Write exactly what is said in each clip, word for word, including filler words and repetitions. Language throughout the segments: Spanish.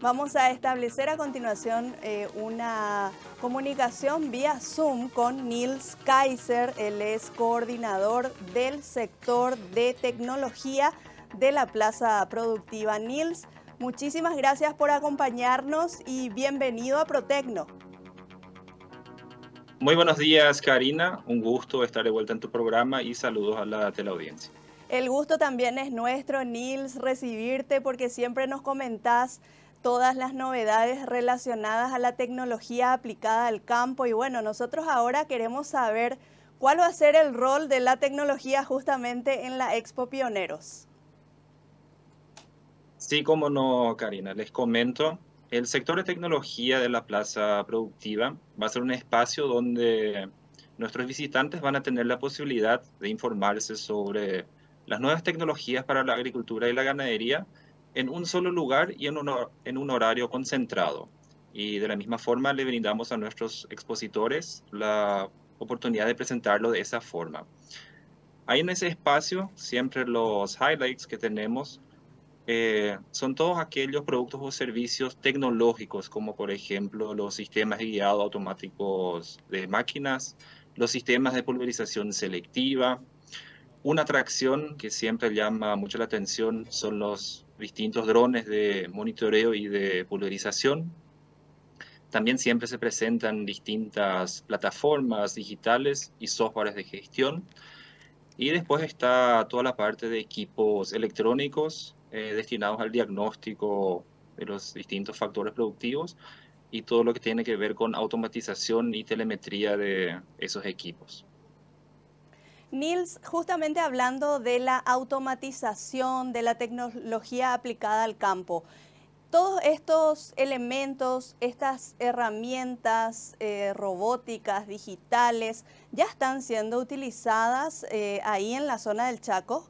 Vamos a establecer a continuación eh, una comunicación vía Zoom con Nils Kaiser. Él es coordinador del sector de tecnología de la Plaza Productiva. Nils, muchísimas gracias por acompañarnos y bienvenido a Protecno. Muy buenos días, Karina. Un gusto estar de vuelta en tu programa y saludos a la teleaudiencia. El gusto también es nuestro, Nils, recibirte porque siempre nos comentás todas las novedades relacionadas a la tecnología aplicada al campo. Y bueno, nosotros ahora queremos saber cuál va a ser el rol de la tecnología justamente en la Expo Pioneros. Sí, como no, Karina, les comento. El sector de tecnología de la Plaza Productiva va a ser un espacio donde nuestros visitantes van a tener la posibilidad de informarse sobre las nuevas tecnologías para la agricultura y la ganadería en un solo lugar y en un, hor- en un horario concentrado. Y de la misma forma le brindamos a nuestros expositores la oportunidad de presentarlo de esa forma. Ahí en ese espacio, siempre los highlights que tenemos eh, son todos aquellos productos o servicios tecnológicos, como por ejemplo los sistemas de guiado automáticos de máquinas, los sistemas de pulverización selectiva. Una atracción que siempre llama mucho la atención son los distintos drones de monitoreo y de pulverización. También siempre se presentan distintas plataformas digitales y softwares de gestión. Y después está toda la parte de equipos electrónicos eh, destinados al diagnóstico de los distintos factores productivos y todo lo que tiene que ver con automatización y telemetría de esos equipos. Nils, justamente hablando de la automatización, de la tecnología aplicada al campo, todos estos elementos, estas herramientas eh, robóticas, digitales, ¿ya están siendo utilizadas eh, ahí en la zona del Chaco?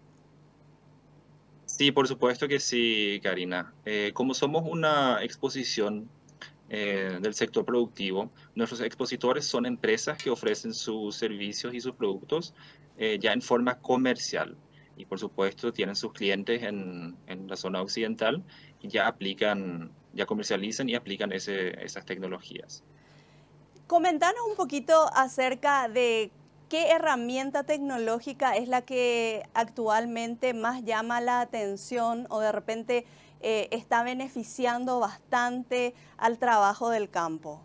Sí, por supuesto que sí, Karina. Eh, como somos una exposición eh, del sector productivo, nuestros expositores son empresas que ofrecen sus servicios y sus productos eh, ya en forma comercial. Y por supuesto tienen sus clientes en, en la zona occidental y ya aplican, ya comercializan y aplican ese, esas tecnologías. Comentanos un poquito acerca de qué herramienta tecnológica es la que actualmente más llama la atención o de repente eh, está beneficiando bastante al trabajo del campo.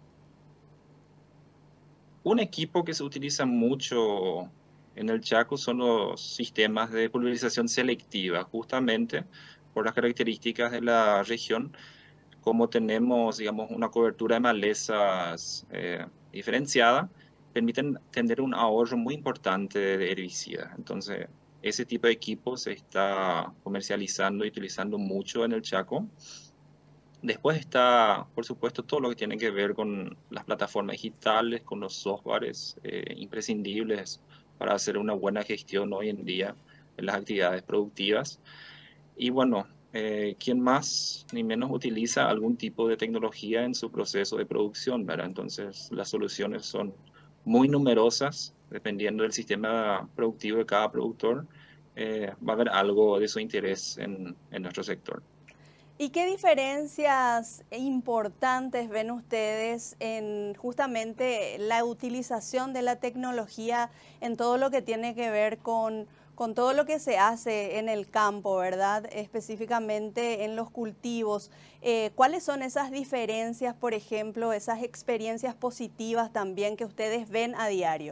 Un equipo que se utiliza mucho en el Chaco son los sistemas de pulverización selectiva, justamente por las características de la región, como tenemos, digamos, una cobertura de malezas eh, diferenciada, permiten tener un ahorro muy importante de herbicidas. Entonces, ese tipo de equipo se está comercializando y utilizando mucho en el Chaco. Después está, por supuesto, todo lo que tiene que ver con las plataformas digitales, con los softwares eh, imprescindibles para hacer una buena gestión hoy en día en las actividades productivas. Y bueno, eh, ¿quién más ni menos utiliza algún tipo de tecnología en su proceso de producción, ¿verdad? Entonces, las soluciones son muy numerosas, dependiendo del sistema productivo de cada productor, eh, va a haber algo de su interés en en nuestro sector. ¿Y qué diferencias importantes ven ustedes en justamente la utilización de la tecnología en todo lo que tiene que ver con, con todo lo que se hace en el campo, ¿verdad? Específicamente en los cultivos. Eh, ¿cuáles son esas diferencias, por ejemplo, esas experiencias positivas también que ustedes ven a diario?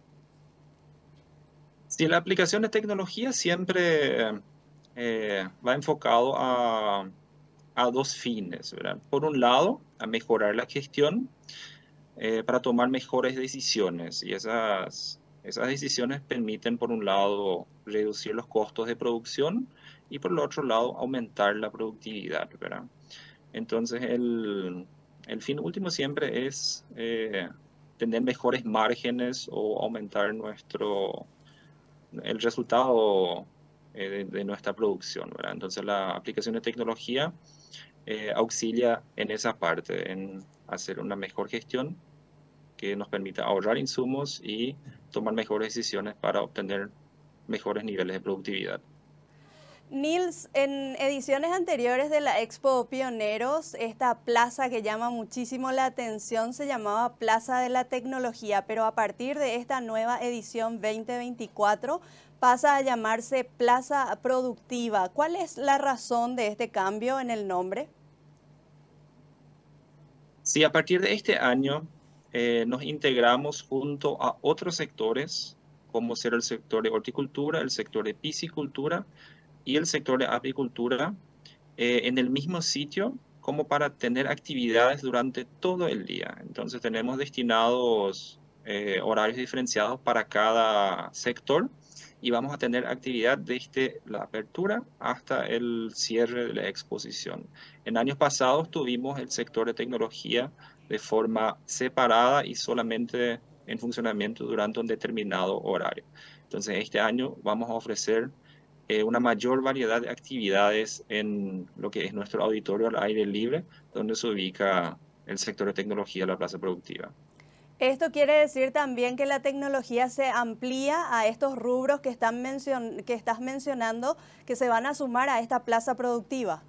Sí, la aplicación de tecnología siempre eh, va enfocado a, a dos fines, ¿verdad? Por un lado, a mejorar la gestión eh, para tomar mejores decisiones y esas, esas decisiones permiten, por un lado, reducir los costos de producción y por el otro lado, aumentar la productividad, ¿verdad? Entonces, el, el fin último siempre es eh, tener mejores márgenes o aumentar nuestro el resultado eh, de, de nuestra producción, ¿verdad? Entonces la aplicación de tecnología eh, auxilia en esa parte, en hacer una mejor gestión que nos permita ahorrar insumos y tomar mejores decisiones para obtener mejores niveles de productividad. Nils, en ediciones anteriores de la Expo Pioneros, esta plaza que llama muchísimo la atención se llamaba Plaza de la Tecnología, pero a partir de esta nueva edición veinte veinticuatro pasa a llamarse Plaza Productiva. ¿Cuál es la razón de este cambio en el nombre? Sí, a partir de este año eh, nos integramos junto a otros sectores, como ser el sector de horticultura, el sector de piscicultura y el sector de apicultura, eh, en el mismo sitio como para tener actividades durante todo el día. Entonces tenemos destinados eh, horarios diferenciados para cada sector y vamos a tener actividad desde la apertura hasta el cierre de la exposición. En años pasados tuvimos el sector de tecnología de forma separada y solamente en funcionamiento durante un determinado horario. Entonces este año vamos a ofrecer eh, una mayor variedad de actividades en lo que es nuestro auditorio al aire libre, donde se ubica el sector de tecnología de la plaza productiva. Esto quiere decir también que la tecnología se amplía a estos rubros que, están mencion que estás mencionando, que se van a sumar a esta plaza productiva.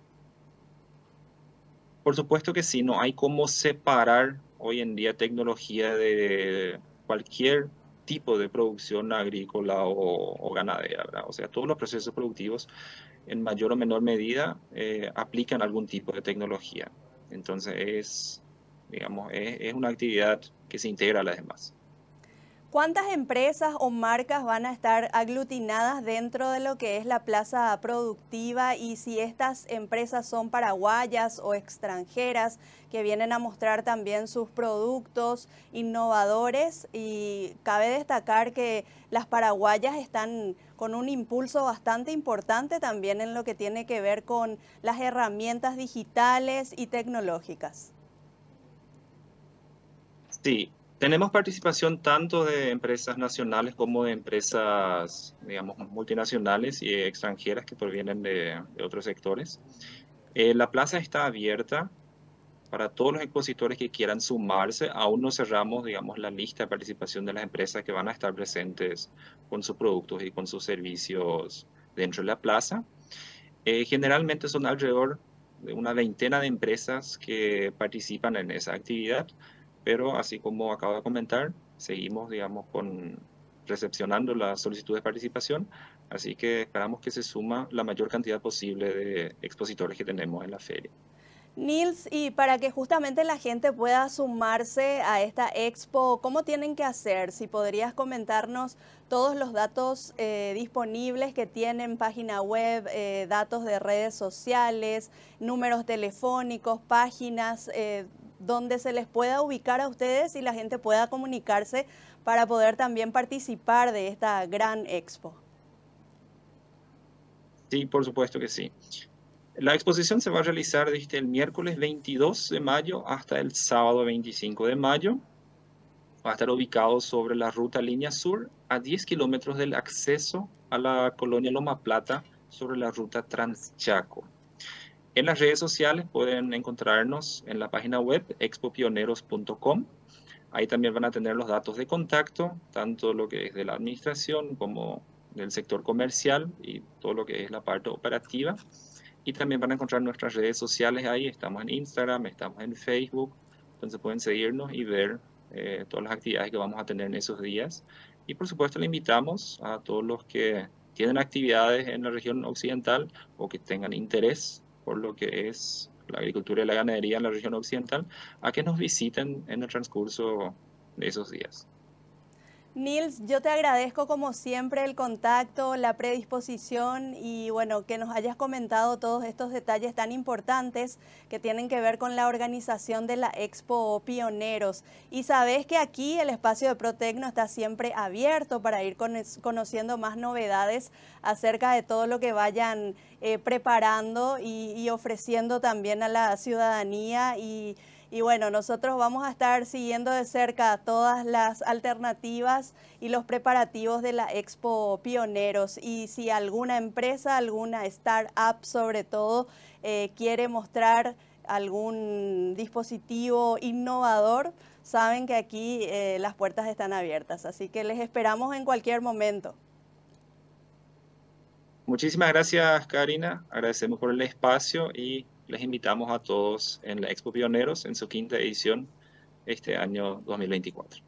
Por supuesto que sí, no hay cómo separar hoy en día tecnología de cualquier tipo de producción agrícola o, o ganadera, ¿verdad? O sea, todos los procesos productivos en mayor o menor medida eh, aplican algún tipo de tecnología. Entonces es, digamos, es, es una actividad que se integra a las demás. ¿Cuántas empresas o marcas van a estar aglutinadas dentro de lo que es la plaza productiva y si estas empresas son paraguayas o extranjeras que vienen a mostrar también sus productos innovadores? Y cabe destacar que las paraguayas están con un impulso bastante importante también en lo que tiene que ver con las herramientas digitales y tecnológicas. Sí, tenemos participación tanto de empresas nacionales como de empresas, digamos, multinacionales y extranjeras que provienen de, de otros sectores. Eh, la plaza está abierta para todos los expositores que quieran sumarse. Aún no cerramos, digamos, la lista de participación de las empresas que van a estar presentes con sus productos y con sus servicios dentro de la plaza. Eh, generalmente son alrededor de una veintena de empresas que participan en esa actividad, pero así como acabo de comentar, seguimos, digamos, con recepcionando las solicitudes de participación, así que esperamos que se suma la mayor cantidad posible de expositores que tenemos en la feria. Nils, y para que justamente la gente pueda sumarse a esta expo, ¿cómo tienen que hacer? Si podrías comentarnos todos los datos eh, disponibles que tienen, página web, eh, datos de redes sociales, números telefónicos, páginas, eh, donde se les pueda ubicar a ustedes y la gente pueda comunicarse para poder también participar de esta gran expo. Sí, por supuesto que sí. La exposición se va a realizar desde el miércoles veintidós de mayo hasta el sábado veinticinco de mayo. Va a estar ubicado sobre la ruta Línea Sur, a diez kilómetros del acceso a la colonia Loma Plata, sobre la ruta Transchaco. En las redes sociales pueden encontrarnos en la página web expo pioneros punto com. Ahí también van a tener los datos de contacto, tanto lo que es de la administración como del sector comercial y todo lo que es la parte operativa. Y también van a encontrar nuestras redes sociales ahí. Estamos en Instagram, estamos en Facebook. Entonces pueden seguirnos y ver eh, todas las actividades que vamos a tener en esos días. Y por supuesto le invitamos a todos los que tienen actividades en la región occidental o que tengan interés por lo que es la agricultura y la ganadería en la región occidental, a que nos visiten en el transcurso de esos días. Nils, yo te agradezco como siempre el contacto, la predisposición y bueno, que nos hayas comentado todos estos detalles tan importantes que tienen que ver con la organización de la Expo Pioneros. Y sabes que aquí el espacio de Protecno está siempre abierto para ir conociendo más novedades acerca de todo lo que vayan eh, preparando y, y ofreciendo también a la ciudadanía y Y bueno, nosotros vamos a estar siguiendo de cerca todas las alternativas y los preparativos de la Expo Pioneros. Y si alguna empresa, alguna startup sobre todo, eh, quiere mostrar algún dispositivo innovador, saben que aquí eh, las puertas están abiertas. Así que les esperamos en cualquier momento. Muchísimas gracias, Karina. Agradecemos por el espacio y les invitamos a todos en la Expo Pioneros en su quinta edición este año dos mil veinticuatro.